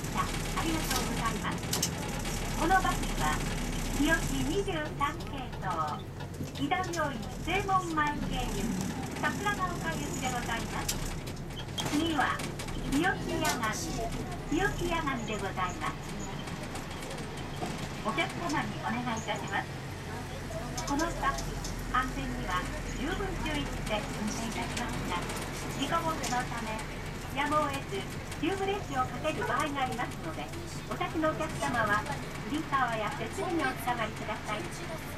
した。ありがとうございます。このバスは日吉23系統伊田病院正門前経由桜ヶ丘行きでございます。次は日吉野上でございます。お客様にお願いいたします。この先安全には十分注意して運転いたしますが、事故防止のためやむを得ず急ブレーキをかける場合がありますので、お先のお客様はウリンカーや設備にお下がりください。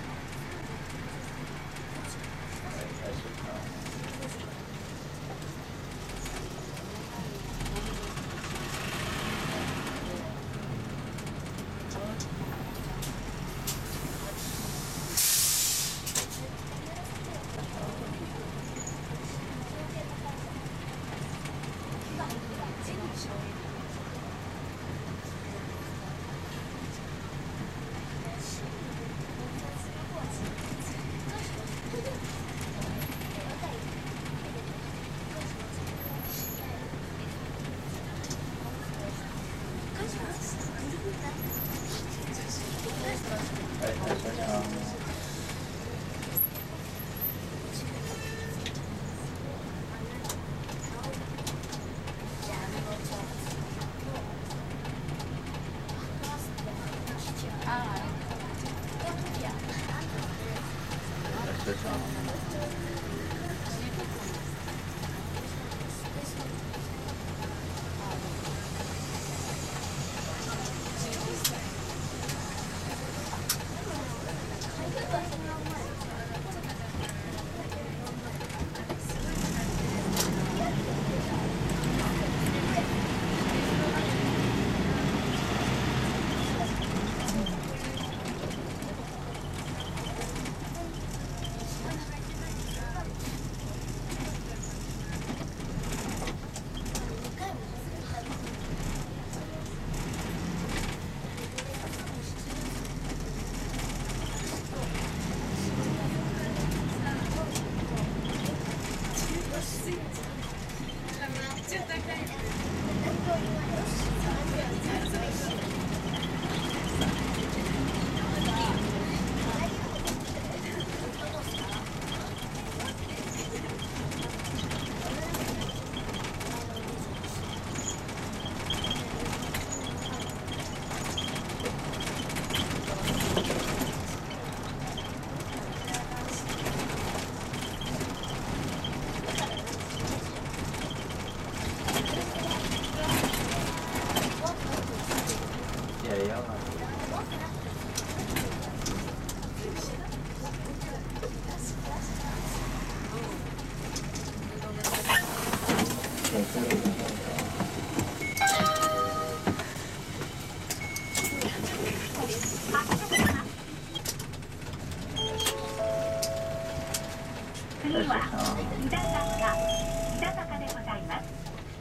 次は伊田坂でございます。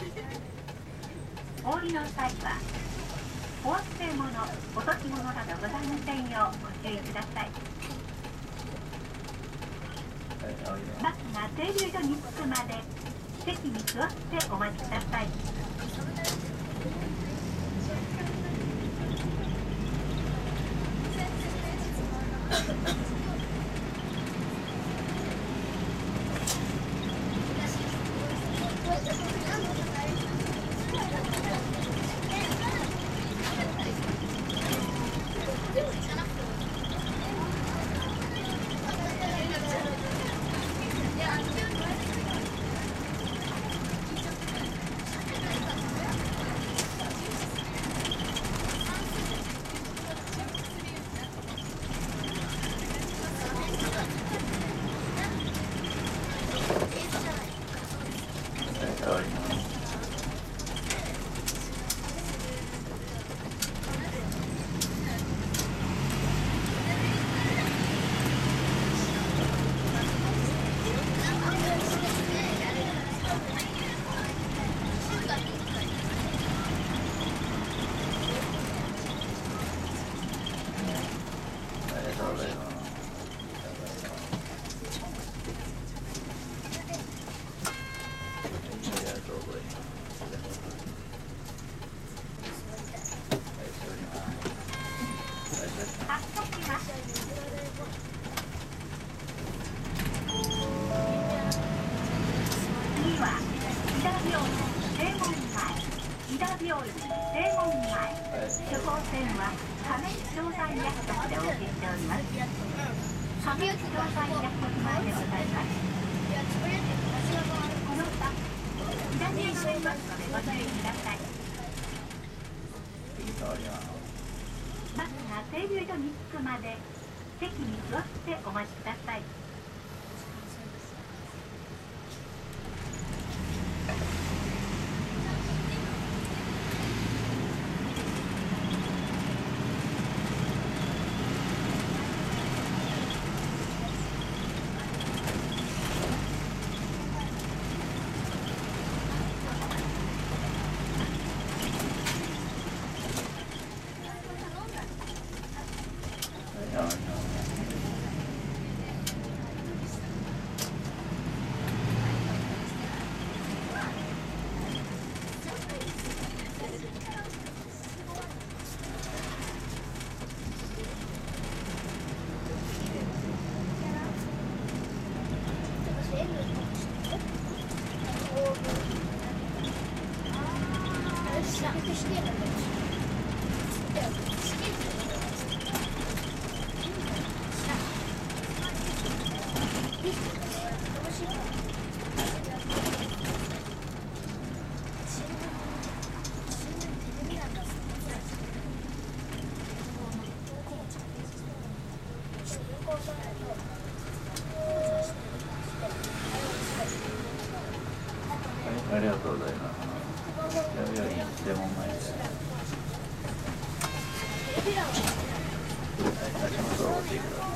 お降りの際はお忘れ物、落とし物などございませんようご注意ください。バスが停留所に着くまで席に座ってお待ちください。 門前、処方箋は仮面調剤薬局でお受けしております。仮面調剤薬局前でございます。この他、左へ乗れますのでご注意ください。バスが停留所に着くまで席に座ってお待ちください。 ありがとうございます。レモンマイス。足元を折ってください。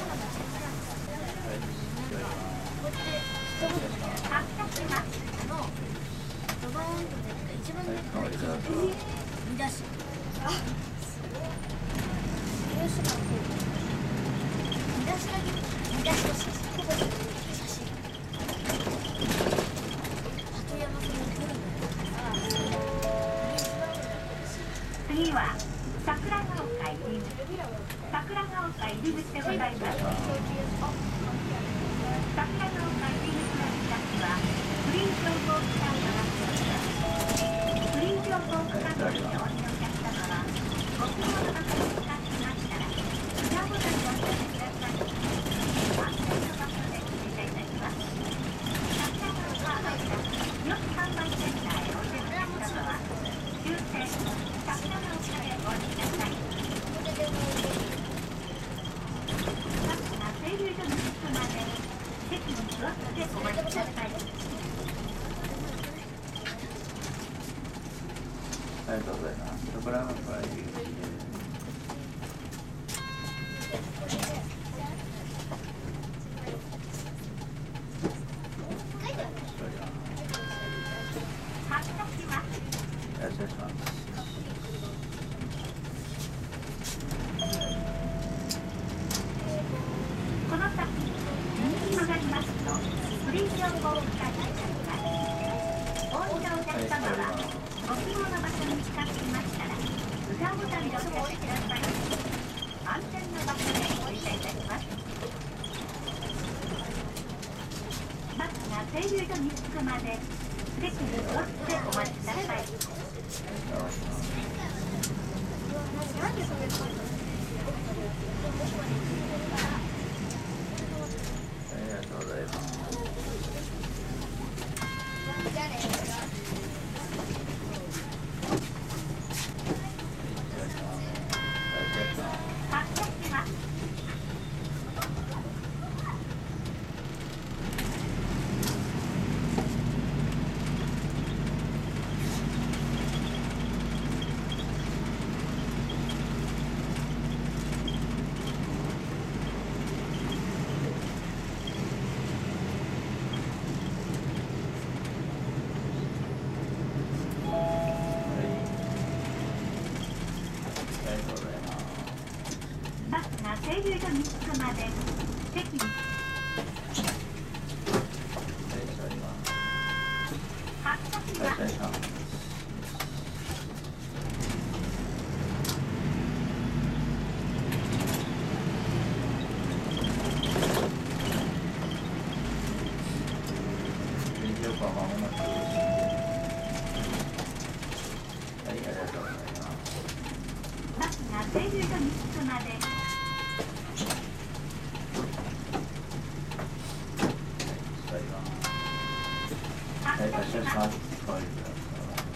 次は桜ヶ丘入り口でございます。桜ヶ丘入り口の近くはプリン情報区間となっております。プリン情報区間内でお降りのお客様はご希望の場所に使ってましたら札ボタンを押してください。安全の場所で停車いたします。桜ヶ丘入り口よく販売センターへお出かけの方は終点桜ヶ丘でお降りください。バスが停留所に着くまで席に座ってお待ちください。 ありがとうございます。桜ヶ丘入り口です。 この先、右に曲がりますと、プリン情報区間になります。お降りのお客様は、ご希望の場所に使っていましたら、札ボタンでお知らせください。安全な場所でお降りいたします。バスが停留所に着くまで、席に座ってお待ちください。なんでそれありがとうございます。 バスが停留所に着くまで席に発車します。 ありがとうございます。 停留所に着くまで座ります。 発車します。 お降りください。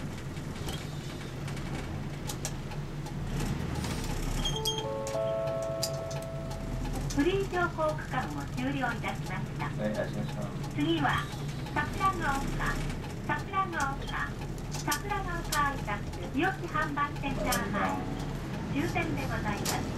フリー乗降区間を終了いたしました。 はい、足がします。 次は桜ヶ丘桜ヶ丘アイタス日吉販売センター前終点でございます。